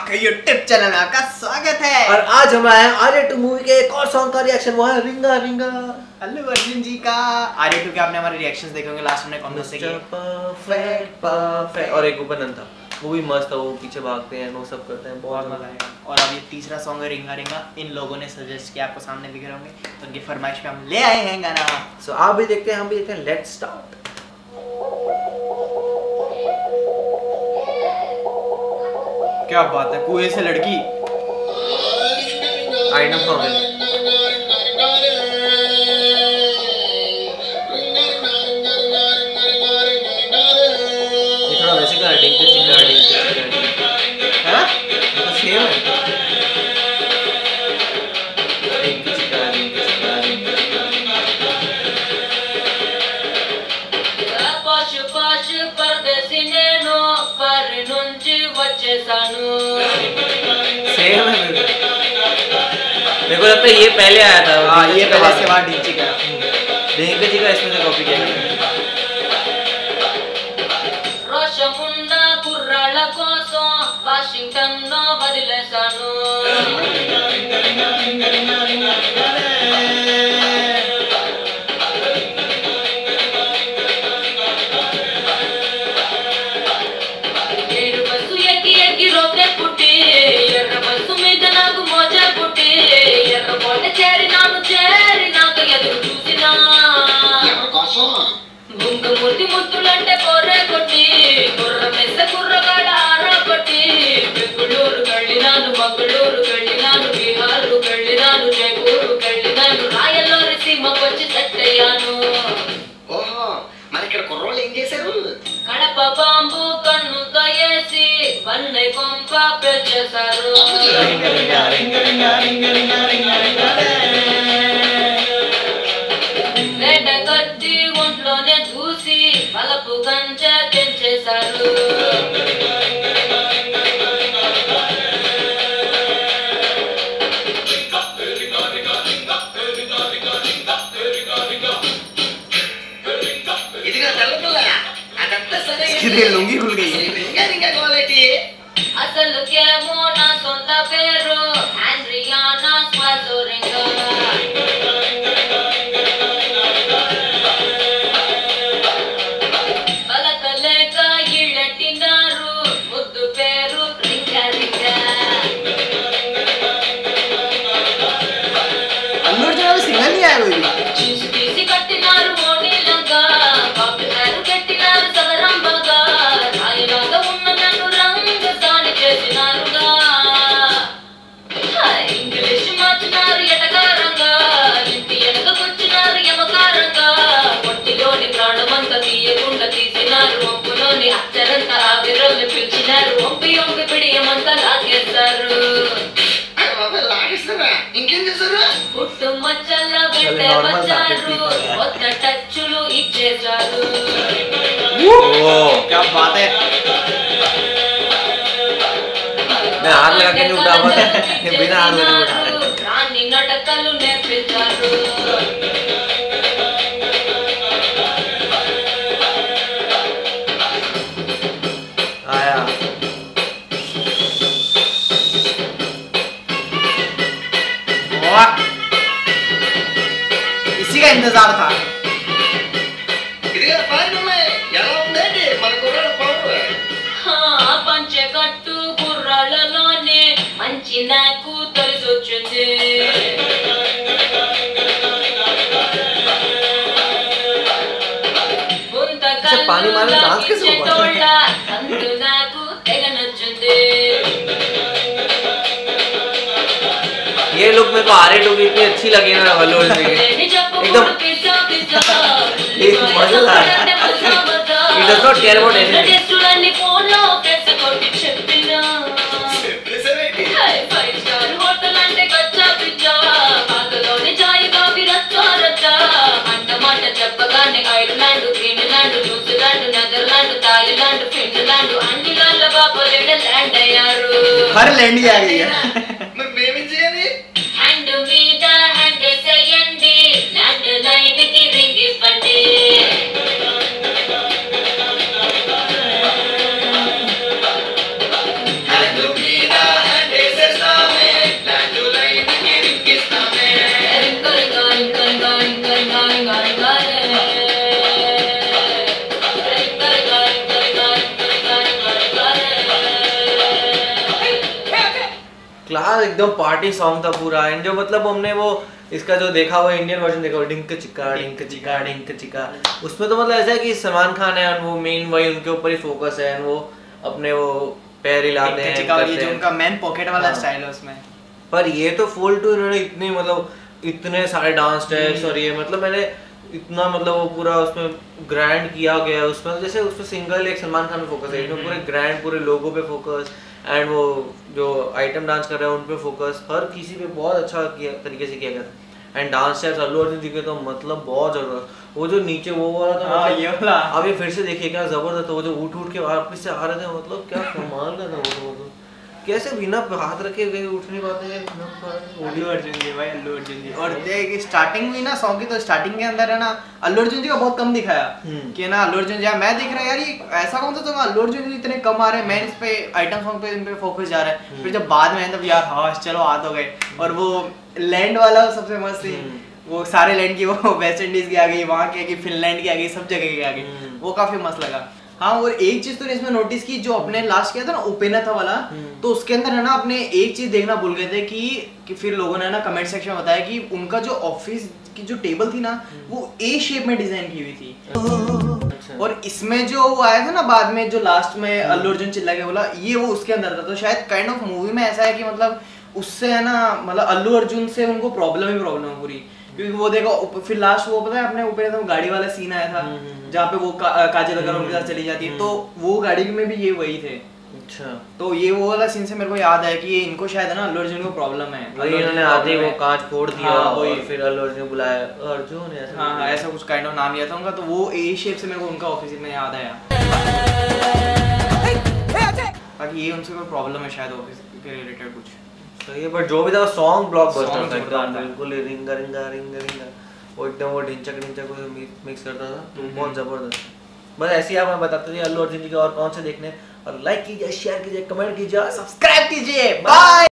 आपका YouTube channel में आपका स्वागत है। और आज हम आए हैं आर्य 2 मूवी के एक और सॉन्ग का रिएक्शन, वो है रिंगा रिंगा अल्लू अर्जुन जी का। आर्य 2 के आपने हमारे रिएक्शंस देखे होंगे, लास्ट में कौन से किए? परफेक्ट परफेक्ट और एक उपनन था, वो भी मस्त था। वो पीछे भागते हैं, वो सब करते हैं, बहुत मजा आएगा। और अब ये तीसरा सॉन्ग है रिंगा रिंगा। इन लोगों ने सजेस्ट किया, आपको सामने दिख रहे होंगे, तो उनकी फरमाइश पे हम ले आए हैं गाना। सो आप भी देखते हैं, हम भी देखते हैं। Let's start. क्या बात है, कुएं से लड़की। I know for it. ये थोड़ा वैसे का डिंग के चिंगा हैं? तो सेम है। डिंग के चिंगा पाशु पाशु परदेसी नेनो पर नुंची वच्चे सानु। सेम है। मेरे को लगता है ये पहले आया था। हाँ, ये पहले से वहाँ डीची का डिंग का इसमें से कॉपी किया है। रोशमुंडा कुर्राళ్ళ కోసం వాషింగ్టన్ లో వదిలేసాను। ఏడు బస్సు ఎక్కి ఎక్కి రోతే పుట్టి ఎర్ర బస్సు మీద నాకు మోజ పుట్టి ఎర్ర కోట చేరినాక ఎదురు చూసినా గుంగమూర్తి ముద్దులంటే కోరే కొట్టి కుర్ర మెస్స కుర్రగాడ ఆరా కొట్టి బెంగుళూరు వెళ్ళినాను, మంగళూరు వెళ్ళినాను, బీహారు వెళ్ళినాను, జైపూరు వెళ్ళినాను, రాయలూరి సీమకొచ్చి సెట్ అయ్యాను। ఓహో, మరి ఇక్కడ కుర్రోళ్ళు ఏం చేశారు? కడప బాంబు కన్నుతో వేసి వన్నై కొంప పెంచేశారు। వేట కత్తి ఒంట్లోనే చూసి వలపు కంచె తెంచేశారు। ఇదిగా తెల్లపిల్ల, అదంతా సరే इसकी लुंगी खुल गई है। రింగా రింగా క్వాలిటీ. అసలుకేమో నా సొంత పేరు ఆండ్రియానా స్వాజోరింగా। బలకలేక ఇళ్ళెట్టినారు, ముద్దు పేరు రింగా రింగా। अल्लू अर्जुन अभी सिंगल नहीं आया कोई भी। చీసి తీసి కట్టినారు మోడీలంగా, కాపుతారు కట్టినారు సగరంబగా, రాయిలాగా ఉన్న నన్ను రంగు సాని చేసినారుగా। ఇంగ్లీష్ మార్చినారు ఎటకారంగా, ఇంటి వెనకకొచ్చినారు యమకారంగా, ఒంటిలోని ప్రాణమంతా తీయకుండా తీసినారు, ఒంపులోని అచ్చరంతా ఆవిరల్ని పిలిచినారు, ఒంపి ఒంపి పిడియమంతా లాగేశారు। అరే బాబా, లాగేస్తారా? ఇంకేం చేశారు? పుట్టు మచ్చల వెంటే వచ్చారు, కొత్త టచ్చులు ఇచ్చేశారు। क्या बात है। मैं हाथ लगा के नहीं उठा पाता, बिना हाथ लगे उठा रहा है। రాని నడకలు నేర్పించారు। आया वाह, इसी का इंतजार था। ఇదిగా పారినమ్మాయి, ఎలా ఉందండి మన కుర్రాడు పవర్? పంచె కట్టు కుర్రాళ్ళలోనే మంచి నాకు తెలిసొచ్చింది। पानी मारने डांस कैसे हो पाता है? అందు నాకు తెగ నచ్చింది। ये लुक मेरे को आर्य 2 की इतनी अच्छी लगी ना, अल्लू अर्जुन की एकदम ये मजा आ रहा है। He does not care about anything. చూడండి ఫోన్లో ఫ్రెండ్స్ కొట్టి చెప్పినా చెప్పేశారేంటి? ఫైవ్ స్టార్ హోటల్ అంటే కచ్చా పిచ్చా, పాకలోని చాయ్ కాఫీ రచ్చా రచ్చా, అంట మాట చెప్పగానే Ireland, Greenland, New Zealand, Netherland, Thailand, Finland అన్ని లాండ్ల బాపలేడ ల్యాండ్ అయ్యారు। हर लैंड ही आ गई है। మరి మేమేం చేయాలి? హ్యాండ్ మీద హ్యాండ్ వేసేయండి, ల్యాండ్ లైన్ కి రింగ్ ఇవ్వండి। హ్యాండ్ మీద एकदम पार्टी सॉन्ग था पूरा। एंड जो मतलब हमने वो इसका जो देखा हुआ इंडियन वर्जन देखा हुआ डिंक चिका डिंक चिका डिंक चिका, उसमें तो मतलब ऐसा है कि सलमान खान है और वो मेन वही उनके ऊपर ही फोकस है, एंड वो अपने वो पैर हिलाते हैं चिका, ये जो उनका मैन पॉकेट वाला स्टाइल है उसमें। पर ये तो फुल टू इन्होंने इतने मतलब इतने सारे डांस स्टेप्स और ये मतलब मैंने इतना मतलब वो पूरा उसमें ग्रैंड किया गया है उसमें, जैसे उसमें सिंगल एक सलमान खान पे फोकस है, इसमें पूरे ग्रैंड पूरे लोगों पे फोकस, एंड वो जो आइटम डांस कर रहे हैं उन पे फोकस, हर किसी पे बहुत अच्छा तरीके से किया गया था। And dance steps Allu Arjun ji के तो मतलब बहुत जबरदस्त, वो जो नीचे वो वाला था मतलब, ये वाला अब ये फिर से देखिए क्या जबरदस्त, वो जो उठ के वापस से आ रहे थे, मतलब क्या कमाल का था वो तो कैसे बिना हाथ रखे गए उठ नहीं पाते हैं। अल्लू अर्जुन जी भाई, अल्लू अर्जुन जी। और देख स्टार्टिंग हुई ना सॉन्ग की, तो स्टार्टिंग के अंदर है ना अल्लू अर्जुन जी का बहुत कम दिखाया कि ना अल्लू अर्जुन जी, मैं देख रहा यार ये ऐसा कौन सा सॉन्ग अल्लू अर्जुन जी इतने कम आ रहे हैं, मैं इस पे आइटम सॉन्ग पे इन पे फोकस जा रहा है। फिर जब बाद में तब यार हाँ चलो आ तो गए। और वो लैंड वाला सबसे मस्त थी, वो सारे लैंड की, वो वेस्ट इंडीज की आ गई, वहाँ की आ गई, फिनलैंड की आ गई, सब जगह की आ गई, वो काफी मस्त लगा। हाँ, और एक चीज तो इसमें नोटिस की, जो अपने लास्ट किया था ना ओपेनर था वाला, तो उसके अंदर है ना अपने एक चीज देखना भूल गए थे कि फिर लोगों ने ना कमेंट सेक्शन में बताया कि उनका जो ऑफिस की जो टेबल थी ना वो ए शेप में डिजाइन की हुई थी। और इसमें जो वो आया था ना बाद में, जो लास्ट में अल्लू अर्जुन चिल्ला के बोला, ये वो उसके अंदर था। तो शायद काइंड ऑफ मूवी में ऐसा है कि मतलब उससे है ना, मतलब अल्लू अर्जुन से उनको प्रॉब्लम ही प्रॉब्लम है पूरी, क्योंकि वो देखो फिर लास्ट वो पता है अपने ऊपर तो गाड़ी वाला सीन आया था जहाँ पे वो काजल अगर उनके साथ चली जाती है, तो वो गाड़ी में भी ये वही थे। अच्छा, तो ये वो वाला सीन से मेरे को याद है कि ये इनको शायद है ना अल्लू अर्जुन को प्रॉब्लम है, इन्होंने आते ही वो कांच फोड़ दिया। हाँ, और फिर अल्लू अर्जुन ने बुलाया अर्जुन ऐसा, हाँ ऐसा कुछ काइंड ऑफ नाम लिया था उनका, तो वो ए शेप से मेरे को उनका ऑफिस में याद आया। बाकी ये उनसे कोई प्रॉब्लम है शायद ऑफिस के रिलेटेड कुछ। तो ये बट जो भी था सॉन्ग ब्लॉकबस्टर था जोरदार एकदम, था। बिल्कुल रिंगा रिंगा रिंगा रिंगा, वो एकदम वो ढिंचक ढिंचक को मिक्स करता था, तो बहुत जबरदस्त। बस ऐसे ही आप हमें बताते रहिए अल्लू अर्जुन जी के और कौन से देखने, और लाइक कीजिए, शेयर कीजिए, कमेंट कीजिए, सब्सक्राइब कीजिए। बाय।